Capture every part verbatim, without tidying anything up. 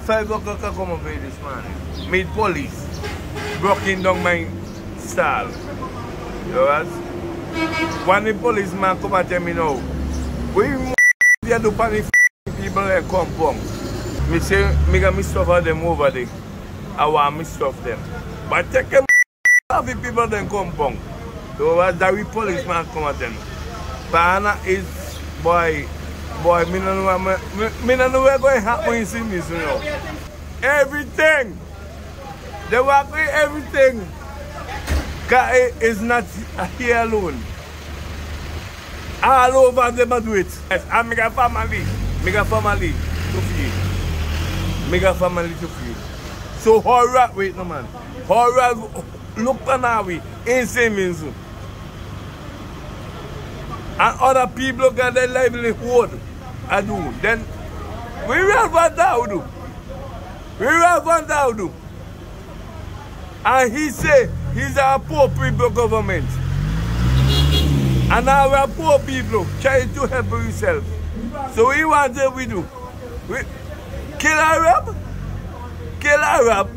Five o'clock I come over here this morning. Meet police. Broken down my stall. You know what? When the policeman come and tell me now, we you do for the people that come from. Me say, me got me stuff of them over there. I want me stuff them. But take them of the people that come from. So what that we policeman come at them. But is boy, boy, me no know me, me no know where going to happen in see me, you know. Everything. They work with everything. Cause it's not here alone. All over them do it. Yes, and me got family. Me got family to feed. Me got family to feed. So horror, wait no man. Horror look on how we in same means. And other people got their livelihood. I do. Then we will want to do. We will want to do. And he say he's a poor people government. And our poor people try to help yourself. So we want to we do. We kill Arab. Kill Arab.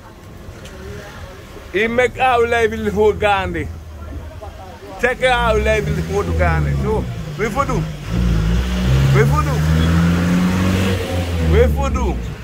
He make our livelihood Gandhi. Take our livelihood Gandhi. So we for do. We for do. We for do.